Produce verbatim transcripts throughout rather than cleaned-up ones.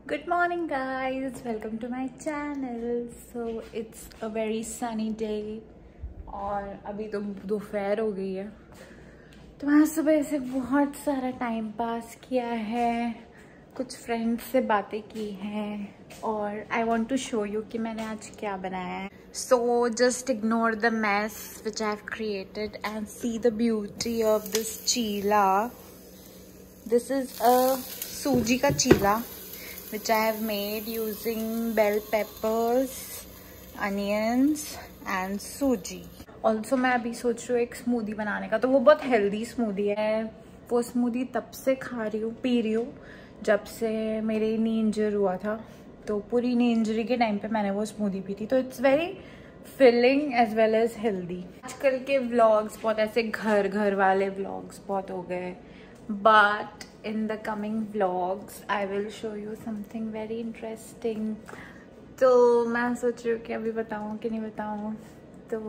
Good morning guys, welcome to my channel. So it's a very sunny day और अभी तो दोपहर हो गई है। तो मैंने सुबह से बहुत सारा टाइम पास किया है, कुछ फ्रेंड्स से बातें की हैं और I want to show you कि मैंने आज क्या बनाया है। So just ignore the mess which I have created and see the beauty of this cheela. This is a सूजी का चीला which I have made using bell peppers, onions and सूजी. Also मैं अभी सोच रही हूँ एक स्मूदी बनाने का, तो वो बहुत हेल्दी स्मूदी है। वो स्मूदी तब से खा रही हूँ, पी रही हूँ जब से मेरे नी इंजर हुआ था। तो पूरी नी इंजरी के टाइम पे मैंने वो स्मूदी पी थी। तो it's very filling as well as healthy. आजकल के व्लॉग्स बहुत ऐसे घर घर वाले व्लॉग्स बहुत हो गए, but in the coming vlogs I will show you something very interesting. तो मैं सोच रही हूँ कि अभी बताऊँ कि नहीं बताऊँ, तो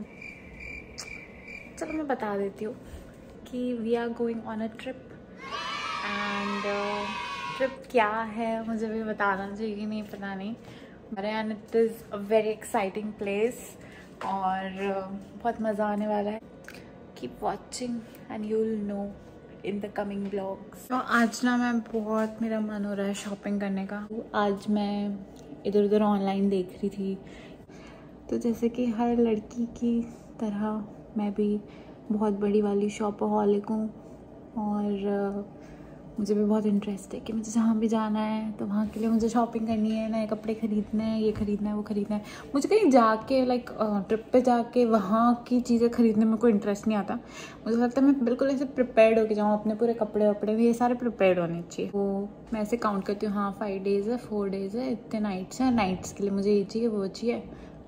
चलो मैं बता देती हूँ कि we are going on a trip and uh, trip क्या है मुझे भी बताना चाहिए कि नहीं, पता नहीं। and it is a very exciting place और uh, बहुत मज़ा आने वाला है। Keep watching and you'll know in the coming vlogs. तो आज ना मैं बहुत मेरा मन हो रहा है शॉपिंग करने का। आज मैं इधर उधर ऑनलाइन देख रही थी, तो जैसे कि हर लड़की की तरह मैं भी बहुत बड़ी वाली शॉपहॉलिक हूँ और uh, मुझे भी बहुत इंटरेस्ट है कि मुझे जहाँ भी जाना है तो वहाँ के लिए मुझे शॉपिंग करनी है, नए कपड़े खरीदने हैं, ये खरीदना है वो खरीदना है। मुझे कहीं जाके लाइक ट्रिप पे जाके वहाँ की चीज़ें खरीदने में कोई इंटरेस्ट नहीं आता। मुझे लगता है मैं बिल्कुल ऐसे प्रिपेयर्ड होके जाऊँ, अपने पूरे कपड़े वपड़े भी ये सारे प्रिपेयर्ड होने चाहिए। वो मैं ऐसे काउंट करती हूँ, हाँ फाइव डेज़ है, फोर डेज़ है, इतने नाइट्स हैं, नाइट्स के लिए मुझे ये चाहिए वो चाहिए।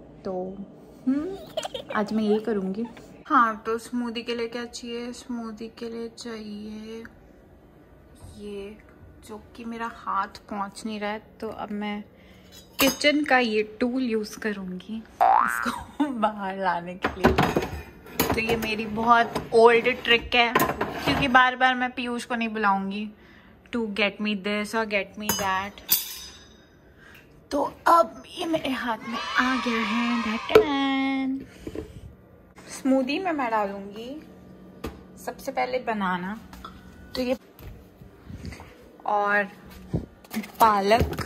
तो आज मैं यही करूँगी। हाँ, तो स्मूदी के लिए क्या चाहिए? स्मूदी के लिए चाहिए ये, जो कि मेरा हाथ पहुंच नहीं रहा है, तो अब मैं किचन का ये टूल यूज़ करूँगी इसको बाहर लाने के लिए। तो ये मेरी बहुत ओल्ड ट्रिक है, क्योंकि बार बार मैं पीयूष को नहीं बुलाऊंगी टू गेट मी दिस और गेट मी दैट। तो अब ये मेरे हाथ में आ गया है। ढक्कन स्मूदी में मैं डालूंगी सबसे पहले बनाना, तो ये और पालक।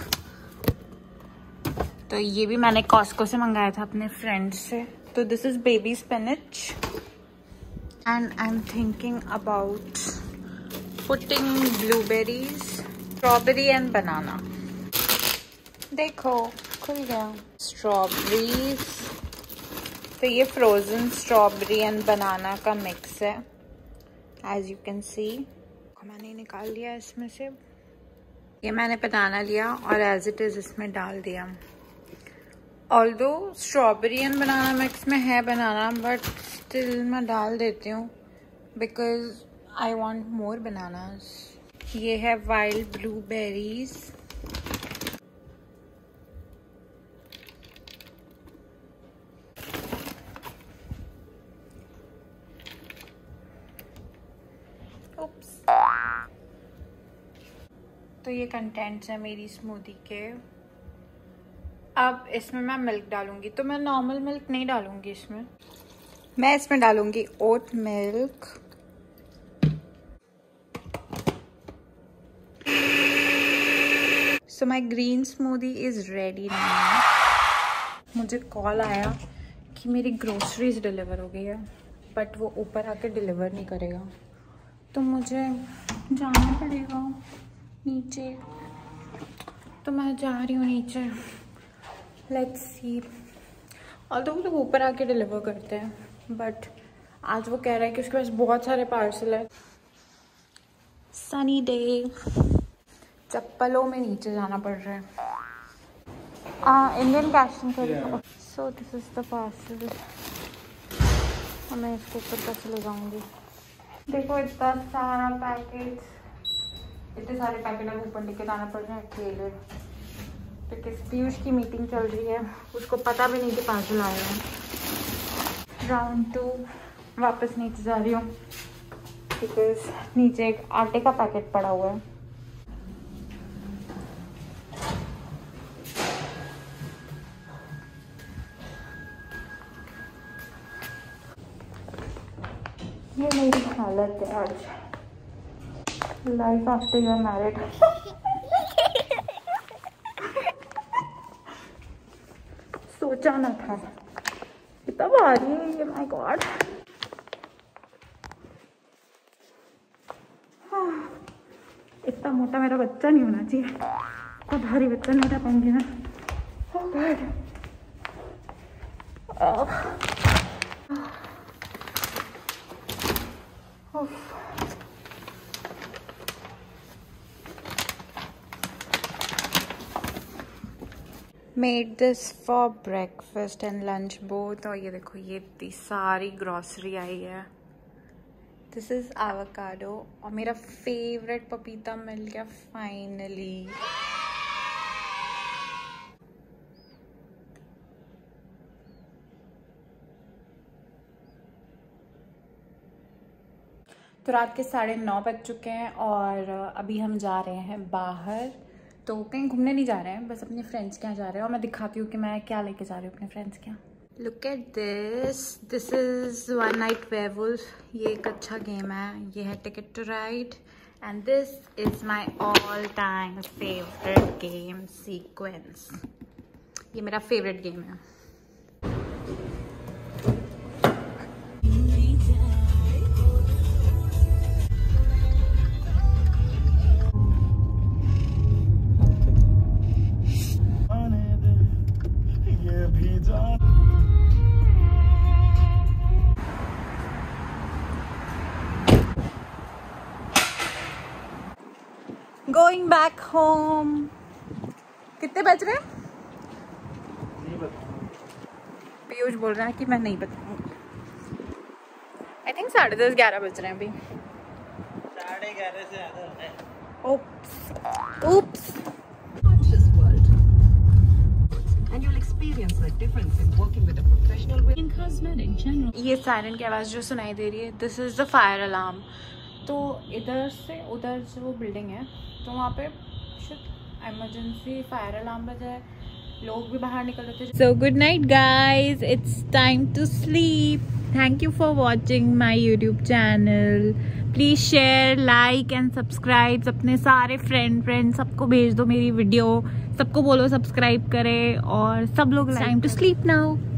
तो ये भी मैंने कॉस्को से मंगाया था अपने फ्रेंड से। तो this is baby spinach and I am thinking about putting blueberries, strawberry and banana. देखो खुल गया स्ट्रॉबेरीज। तो ये फ्रोजन स्ट्रॉबेरी एंड बनाना का मिक्स है, एज यू कैन सी। मैंने निकाल लिया इसमें से, ये मैंने बनाना लिया और एज इट इज़ इसमें डाल दिया। Although strawberry and banana mix में है बनाना, बट स्टिल मैं डाल देती हूँ because I want more bananas. ये है वाइल्ड ब्लूबेरीज। तो ये कंटेंट्स है मेरी स्मूदी के। अब इसमें मैं मिल्क डालूंगी, तो मैं नॉर्मल मिल्क नहीं डालूंगी इसमें, मैं इसमें डालूंगी oat milk. So my green smoothie is ready now. मुझे कॉल आया कि मेरी ग्रोसरीज डिलीवर हो गई है, बट वो ऊपर आके डिलीवर नहीं करेगा, तो मुझे जाना पड़ेगा नीचे। तो मैं जा रही हूँ नीचे। Let's see. और तो वो तो ऊपर आके डिलीवर करते हैं, बट आज वो कह रहा है कि उसके पास बहुत सारे पार्सल है। सनी डे, चप्पलों में नीचे जाना पड़ रहा है। आ, Indian cash and carry. So this is the parcel. और मैं इसको ऊपर कैसे ले जाऊँगी? देखो इतना सारा पैकेट, इतने सारे पैकेट अब ऊपर लेके जाना पड़ रहा है अकेले, क्योंकि पीयूष की मीटिंग चल रही है, उसको पता भी नहीं कि पार्सल आया है। राउंड टू वापस नीचे जा रही हूँ बिकॉज नीचे एक आटे का पैकेट पड़ा हुआ है। ये मेरी हालत है आज, life after you are married. सोचा ना था कितना भारी है ये, माय गॉड। इतना मोटा मेरा बच्चा नहीं होना चाहिए, इतना भारी बच्चा नहीं उठा पाऊंगी मैं। Oh God. Oh. Oh. Made this for breakfast and lunch both। और ये देखो ये इतनी सारी ग्रॉसरी आई है। दिस इज एवोकाडो और मेरा फेवरेट पपीता मिल गया फाइनली। तो रात के साढ़े नौ बज चुके हैं और अभी हम जा रहे हैं बाहर। तो कहीं घूमने नहीं जा रहे हैं, बस अपने फ्रेंड्स के यहाँ जा रहे हैं और मैं दिखाती हूँ कि मैं क्या लेके जा रही हूँ अपने फ्रेंड्स के यहाँ। Look at this, this is One Night Werewolf. ये एक अच्छा गेम है, ये है ticket to ride and this is my all time favourite game sequence. ये मेरा फेवरेट गेम है। Going back home। कितने बज रहे हैं? पीयूष बोल रहा है कि मैं नहीं बताऊंगा। आई थिंक साढ़े दस ग्यारह बज रहे हैं अभी। साढ़े ग्यारह से ज्यादा है। Oops, oops। And you'll experience the difference in working with a professional in cosmetic general। ये सायरन की आवाज़ जो सुनाई दे रही है, this is the fire alarm. तो इधर से उधर जो वो बिल्डिंग है, तो वहाँ पे शायद इमरजेंसी फायर अलार्म बजा है, लोग भी बाहर निकल रहे थे। So good night guys, it's time to sleep. Thank you for watching my YouTube channel. Please share, like and subscribe. अपने सारे फ्रेंड फ्रेंड सबको भेज दो मेरी वीडियो, सबको बोलो सब्सक्राइब करें और सब लोग। Time to sleep now.